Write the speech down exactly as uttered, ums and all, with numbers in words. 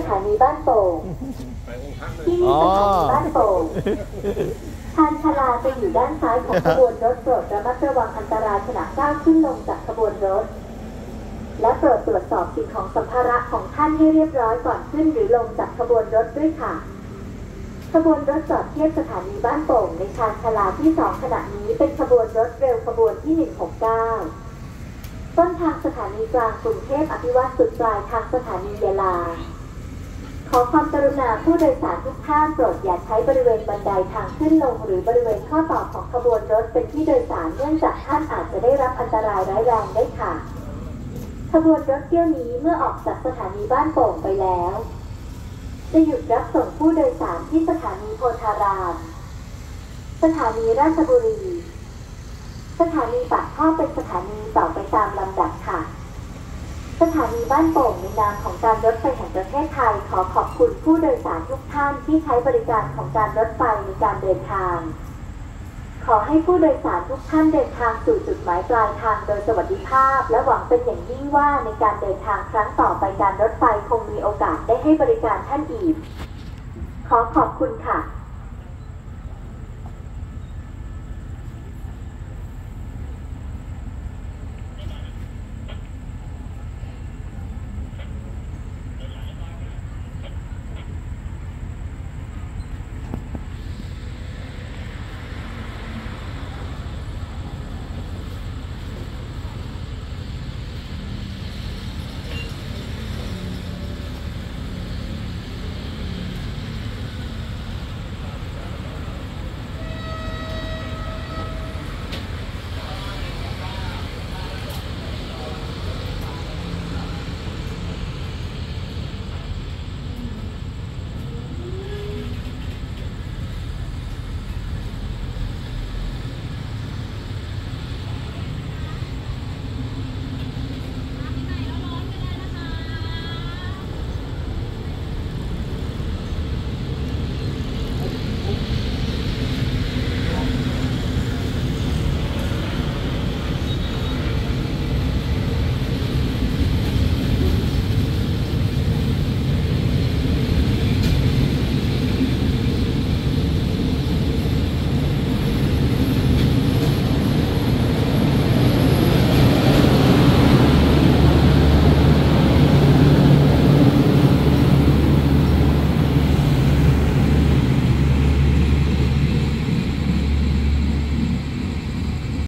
ถานีบ้านโป่งที่นี่สถานีบ้านโป่งชานชาลาจะอยู่ด้านซ้ายของขบวนรถโปรดระมัดระวังอันตรายขณะก้าวขึ้นลงจากขบวนรถและโปรดตรวจสอบสิ่งของสัมภาระของท่านให้เรียบร้อยก่อนขึ้นหรือลงจากขบวนรถด้วยค่ะขบวนรถจอดเทียบสถานีบ้านโป่งในชานชาลาที่สองขณะนี้เป็นขบวนรถเร็วขบวนที่หนึ่งหกเก้าต้นทางสถานีกลางกรุงเทพอภิวัตรสุดปลายทางสถานียะลาขอความกรุณาผู้โดยสารทุกท่านโปรดอย่าใช้บริเวณบันไดทางขึ้นลงหรือบริเวณข้อต่อของขบวนรถเป็นที่โดยสารเนื่องจากท่านอาจจะได้รับอันตรายร้ายแรงได้ค่ะขบวนรถเที่ยวนี้เมื่อออกจากสถานีบ้านโป่งไปแล้วจะหยุดรับส่งผู้โดยสารที่สถานีโพธารามสถานีราชบุรีสถานีปากท่อเป็นสถานีต่อไปตามลำดับค่ะสถานีบ้านโป่งในนามของการรถไฟแห่งประเทศไทยขอขอบคุณผู้โดยสารทุกท่านที่ใช้บริการของการรถไฟในการเดินทางขอให้ผู้โดยสารทุกท่านเดินทางสู่จุดหมายปลายทางโดยสวัสดิภาพและหวังเป็นอย่างยิ่งว่าในการเดินทางครั้งต่อไปการรถไฟคงมีโอกาสได้ให้บริการท่านอีกขอขอบคุณค่ะ